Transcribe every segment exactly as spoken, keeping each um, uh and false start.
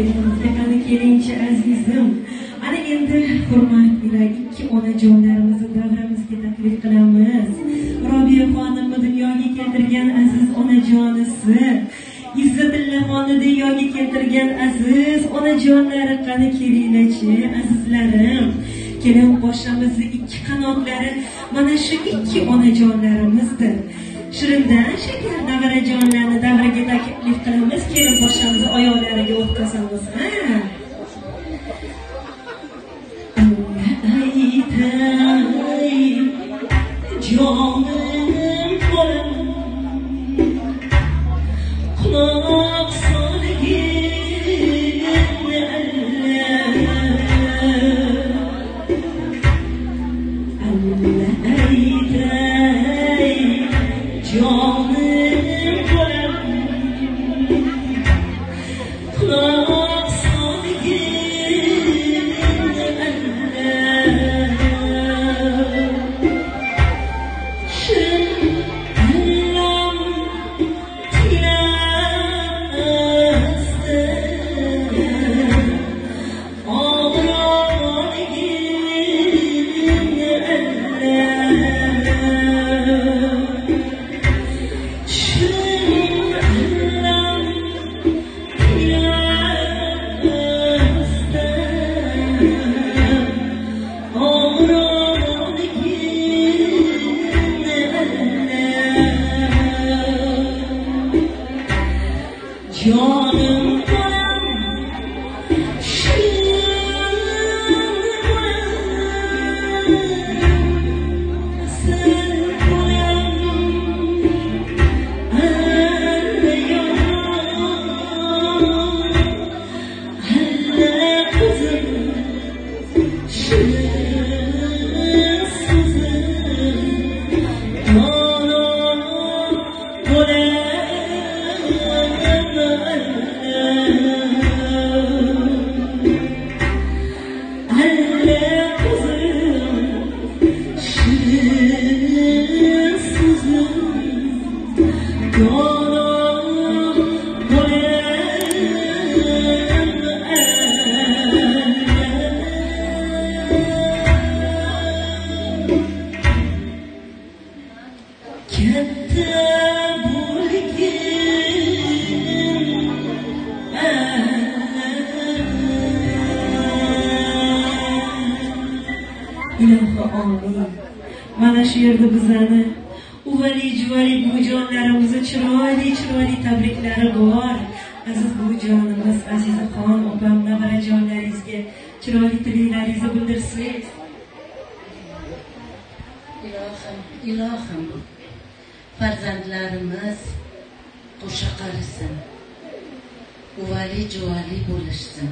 Elimizde qani kelinchi azizim. Ana endi hurmatli ikki onajonlarimizni davramizga taklif qilamiz. Robiya xonimni dunyoga keltirgan aziz onajonisi, Izzatilla xonni dunyoga keltirgan aziz onajonlari qani kelinglarchi azizlarim. Kelin boshamizni ikki qanotlari mana shu ikki onajonlarimizdir. Shirindan shakar davrajonlarni davraga taklif qilamiz. Kelin boshamizni oyoqlariga o'tkazamiz. Ha? Canım kolam kulak sargın eller Allah eyday canım kolam kulak sargın eller Canım kolam sen kolam elle yanar elle kızım şirin sızım canım kolam İlahi amin. Mana shu yerda bizani uvali juvali buvijonlarimizni chiroyli chiroyli tabriklari bor. Aziz buvijonimiz, Azizaxon opam, navarajonlaringizga chiroyli tilaklaringizni bildirsangiz. Ilohim, ilohim, farzandlarimiz qo'sha qarisin, uvali juvali bo'lishsin,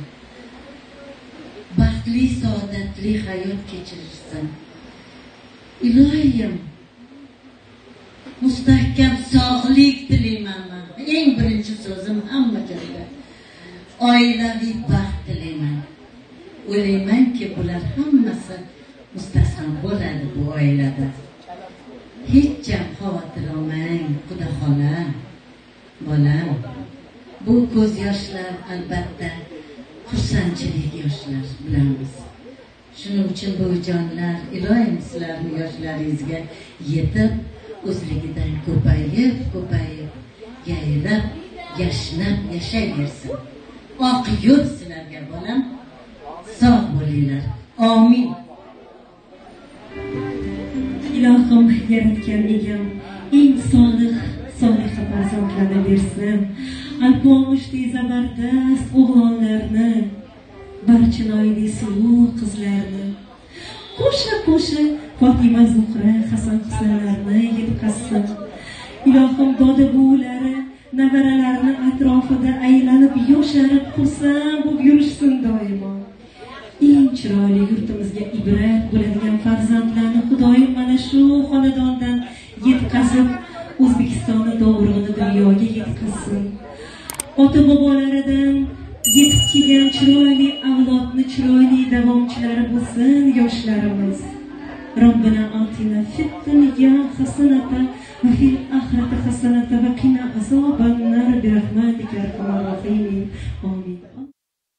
baxtli saodatli hayot kechirsin. Ilohim, mustahkam sog'lik tilayman men. Eng birinchi so'zim hamma joyda oilaviy baxt tilayman. O'ylaymanki bular hammasi mustahkam bo'ladi bu oilada. Hech ham xavotir olmang, Xudo xola. Bolam, bu ko'z yoshlar albatta xursandchilik yoshlar bilamiz. Shuning uchun buvijonlar, ilohim sizlarni yoshlaringizga yetib, o'zligidan ko'payib, ko'payib, yayrab, yashnab yashayversin. Oq yo'l sizlarga bolam. Sog' bo'linglar. Amin. Ilohim yaratgan egam eng solih, soliha farzandlarni bersin. Alpomushli zabardast o'g'lonlarni, barcha noili suluv qizlarni, qo'sha qo'sha Fatima Zuhra, Hasan Husanlarni yetqazsin. Ilohim doda buvilari, nevaralarini atrofida aylanib yosharib xursand bo'lib yurishsin doimo. Eng chiroyli yurtimizga ibrat bo'ladigan farzandlarni Xudoyim mana shu xonadondan yetkazib, O'zbekistonni dovrug'ini dunyoga yetkazsin. Ota bobolaridan yetib kelgan chiroyli avlodni chiroyli davomchilari bo'lsin yoshlarimiz. Robbina atina fid dunya hasanatan va fil oxirati hasanatan va qina azoban nar bi rahmatika ya arhamar rohimin. Amin.